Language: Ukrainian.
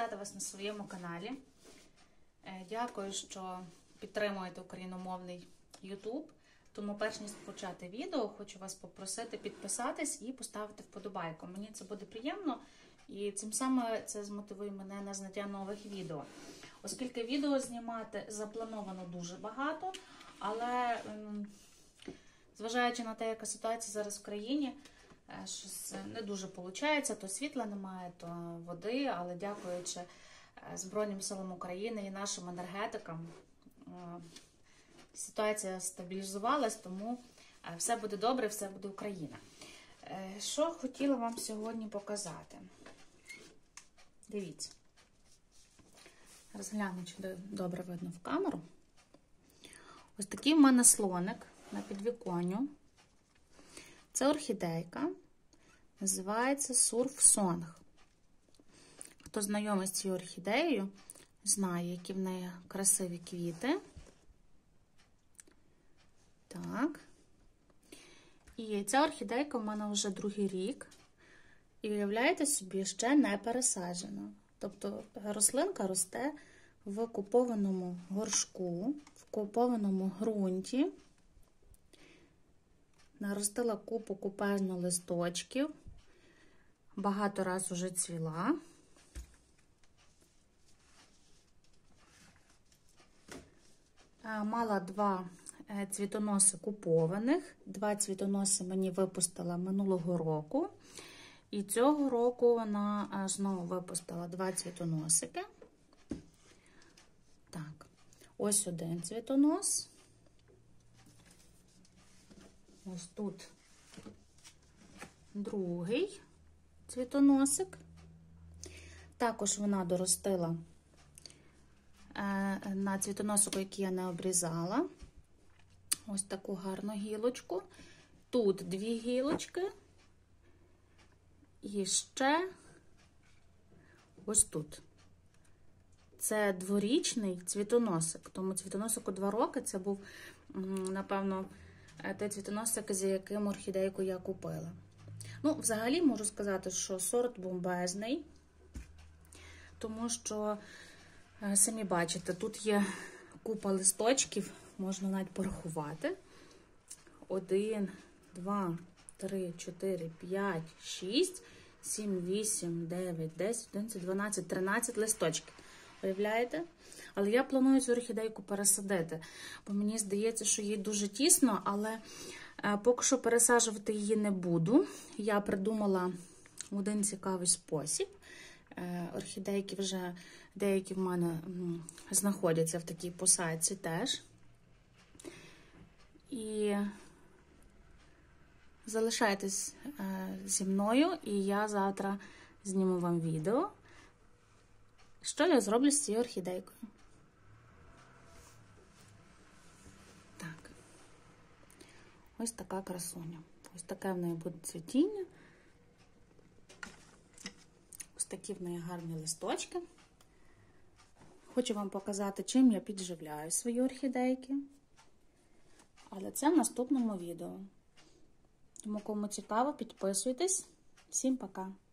вітати вас на своєму каналі. Дякую, що підтримуєте україномовний YouTube. Тому перш ніж почати відео, хочу вас попросити підписатись і поставити вподобайку. Мені це буде приємно і цим самим це змотивує мене на зняття нових відео. Оскільки відео знімати заплановано дуже багато, але зважаючи на те, яка ситуація зараз в країні, щось не дуже виходить, то світла немає, то води, але дякуючи Збройним силам України і нашим енергетикам, ситуація стабілізувалась, тому все буде добре, все буде Україна. Що хотіла вам сьогодні показати? Дивіться. Розгляну, чи добре видно в камеру. Ось такий в мене слоник на підвіконню. Це орхідейка. Називається Surf Song. Хто знайомий з цією орхідеєю, знає, які в неї красиві квіти. Так. І ця орхідейка в мене вже другий рік. І, уявляєте собі, ще не пересаджена. Тобто рослинка росте в купованому горшку, в купованому ґрунті. Наростила купу купажну листочків. Багато раз уже цвіла. Мала два цвітоноси купованих. Два цвітоноси мені випустила минулого року. І цього року вона знову випустила два цвітоносики. Так, ось один цвітонос. Ось тут другий цвітоносик. Також вона доростила на цвітоносику, який я не обрізала. Ось таку гарну гілочку. Тут дві гілочки. І ще ось тут. Це дворічний цвітоносик. Тому цвітоносику 2 роки. Це був, напевно, той цвітоносик, за яким орхідейку я купила. Ну, взагалі, можу сказати, що сорт бомбезний. Тому що, самі бачите, тут є купа листочків, можна навіть порахувати. 1, 2, 3, 4, 5, 6, 7, 8, 9, 10, 11, 12, 13 листочків. Уявляєте? Але я планую цю орхідейку пересадити, бо мені здається, що їй дуже тісно, але поки що пересаджувати її не буду. Я придумала один цікавий спосіб. Орхідейки вже деякі в мене знаходяться в такій посадці теж. І залишайтесь зі мною, і я завтра зніму вам відео, що я зроблю з цією орхідейкою. Так. Ось така красуня. Ось таке в неї буде цвітіння. Ось такі в неї гарні листочки. Хочу вам показати, чим я підживляю свої орхідейки. Але це в наступному відео. Тому, кому цікаво, підписуйтесь. Всім пока!